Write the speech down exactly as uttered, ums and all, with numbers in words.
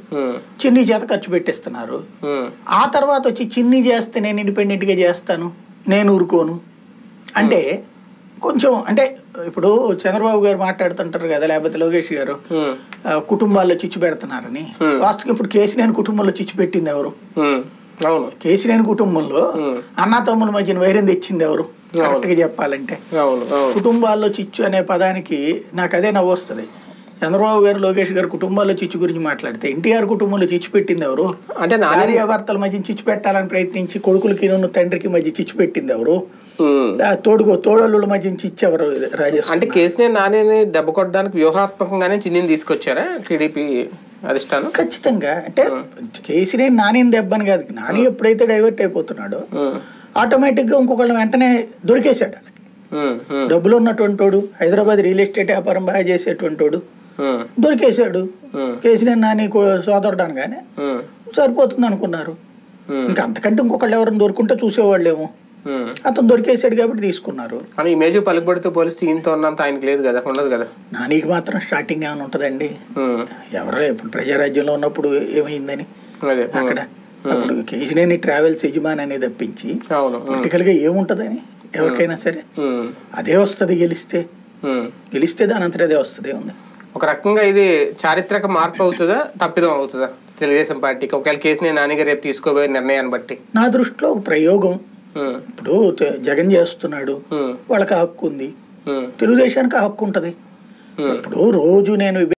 చిన్ని చేత ఖర్చు పెట్టిస్తున్నారు. ఆ తర్వాత వచ్చి చిన్ని చేస్తే నేను ఇండిపెండెంట్గా చేస్తాను, నేను ఊరుకోను అంటే కొంచెం అంటే ఇప్పుడు చంద్రబాబు గారు మాట్లాడుతుంటారు కదా, లేకపోతే లోకేష్ గారు కుటుంబాల్లో చిచ్చు పెడుతున్నారని. వాస్తవం ఇప్పుడు కేసీఆర్ కుటుంబంలో చిచ్చు పెట్టింది ఎవరు? కేసీఆర్ కుటుంబంలో అన్నా తమ్ముల మధ్యన వైరం తెచ్చింది ఎవరు? కరెక్ట్ గా చెప్పాలంటే కుటుంబాల్లో చిచ్చు అనే పదానికి నాకు అదే నవ్వు వస్తుంది. చంద్రబాబు గారు లోకేష్ గారు కుటుంబాల్లో చిచ్చు గురించి మాట్లాడితే ఎన్టీఆర్ కుటుంబంలో చిచ్చు పెట్టింది ఎవరు? అంటే భార్యాభర్తల మధ్య చిచ్చు పెట్టాలని ప్రయత్నించి కొడుకులకి తండ్రికి మధ్య చిచ్చు పెట్టింది ఎవరు? తోడుగో తోడళ్ళ మధ్య చిచ్చు ఎవరు? రాజేష్ అంటే కేసీఆర్ నానిని దెబ్బ కొట్టడానికి వ్యూహాత్మకంగానే చిన్నిని తీసుకొచ్చారా టీడీపీ అధిష్టానం? ఖచ్చితంగా. అంటే కేసీఆర్ నానిని దెబ్బని కాదు, నాని ఎప్పుడైతే డైవర్ట్ అయిపోతున్నాడో ఆటోమేటిక్ గా ఇంకొకళ్ళని వెంటనే దొరికేశాడు. డబ్బులు ఉన్నటువంటి వాడు, హైదరాబాద్ రియల్ ఎస్టేట్ వ్యాపారం బాగా చేసేటువంటి వాడు దొరికేశాడు. కేసీఆర్ నాని సోదరుడు అనగానే సరిపోతుంది అనుకున్నారు. ఇంకా అంతకంటే ఇంకొకళ్ళు ఎవరైనా దొరుకుంటే చూసేవాళ్ళేమో. అతను దొరికేసాడు కాబట్టి తీసుకున్నారు. ఇమేజ్ పలుకుబడితో పోలిస్తే ఈయనతో ఉన్నంత ఆయనకి లేదు కదా, ఉండదు కదా. నానికి మాత్రం స్టార్టింగ్ ఏమైనా ఉంటుందండి? ఎవరో ఇప్పుడు ప్రజారాజ్యంలో ఉన్నప్పుడు ఏమైందని అక్కడ అప్పుడు కేసీఆర్ ట్రావెల్స్ యజమాని అనేది తప్పించి పొలిటికల్ గా ఏముంటదని ఎవరికైనా సరే అదే వస్తుంది. గెలిస్తే గెలిస్తే దాని అంతటా అదే వస్తుంది. ఉంది ఒక రకంగా ఇది చారిత్రక మార్పు అవుతుందా, తప్పిదం అవుతుందా తెలుగుదేశం పార్టీకి ఒకవేళ కేసీఆర్ నానిగారు రేపు తీసుకోబోయే నిర్ణయాన్ని బట్టి? నా దృష్టిలో ఒక ప్రయోగం. ఇప్పుడు జగన్ చేస్తున్నాడు, వాళ్ళకి హక్కు ఉంది, తెలుగుదేశానికి హక్కు ఉంటది. ఇప్పుడు రోజు నేను